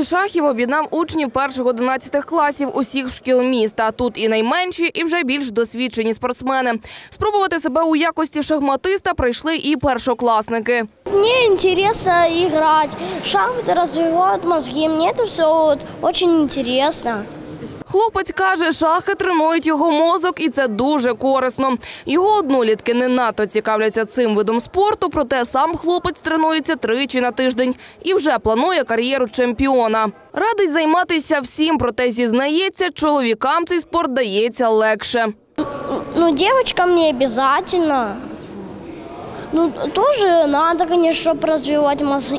шахів об'єднав учнів 1-11 класів усіх шкіл міста. Тут і найменші, і вже більш досвідчені спортсмени. Спробувати себе у якості шахматиста прийшли і першокласники. Мені цікаво грати. Шахмати розвивають мозги. Мені це все дуже цікаво. Хлопець каже, шахи тренують його мозок, і це дуже корисно. Його однолітки не надто цікавляться цим видом спорту, проте сам хлопець тренується 3 на тиждень і вже планує кар'єру чемпіона. Радить займатися всім, проте зізнається, чоловікам цей спорт дається легше. Дівчатам не обов'язково. Теж треба, звісно, щоб розвивати мозги.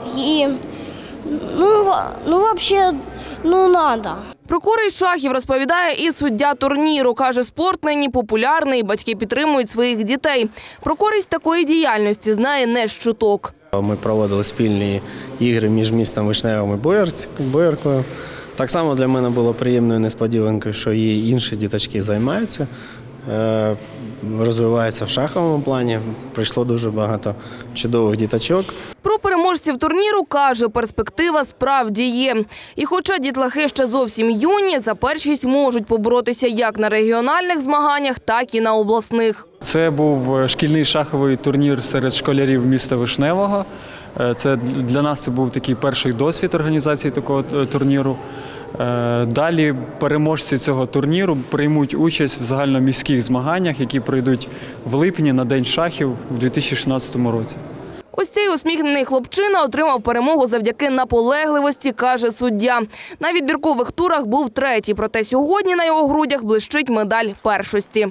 Взагалі, треба. Про користь шахів розповідає і суддя турніру. Каже, спорт нині популярний, батьки підтримують своїх дітей. Про користь такої діяльності знає не з чуток. Ми проводили спільні ігри між містом Вишневим і Бояркою. Так само для мене було приємною несподіванкою, що і інші діточки займаються, розвиваються в шаховому плані. Прийшло дуже багато чудових діточок. Про переможців турніру каже, перспектива справді є. І хоча дітлахи ще зовсім юні, за першість можуть поборотися як на регіональних змаганнях, так і на обласних. Це був шкільний шаховий турнір серед школярів міста Вишневого. Для нас це був такий перший досвід організації такого турніру. Далі переможці цього турніру приймуть участь в загальноміських змаганнях, які пройдуть в липні на День шахів у 2016 році. Ось цей усміхнений хлопчина отримав перемогу завдяки наполегливості, каже суддя. На відбіркових турах був третій, проте сьогодні на його грудях блищить медаль першості.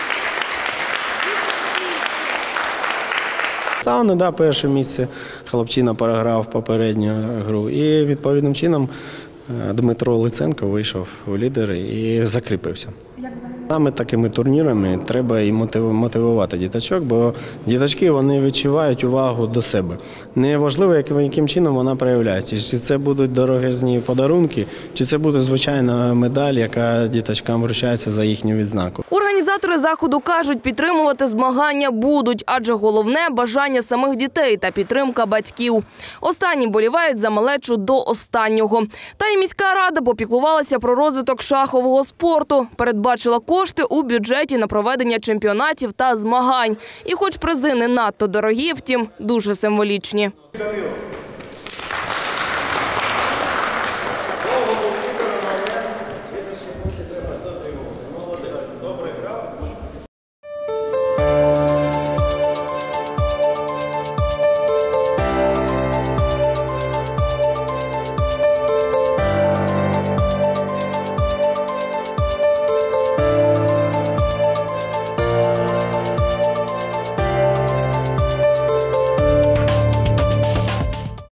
Та перше місце хлопчина переграв попередню гру. І відповідним чином Дмитро Лиценко вийшов у лідери і закріпився. Саме такими турнірами треба і мотивувати діточок, бо діточки вони відчувають увагу до себе. Неважливо, яким чином вона проявляється. Чи це будуть дорогезні подарунки, чи це буде звичайна медаль, яка діточкам вручається за їхню відзнаку. Організатори заходу кажуть, підтримувати змагання будуть, адже головне – бажання самих дітей та підтримка батьків. Останні болівають за малечу до останнього. Та й міська рада попіклувалася про розвиток шахового спорту, передбачила кошти у бюджеті на проведення чемпіонатів та змагань. І хоч призи не надто дорогі, втім, дуже символічні.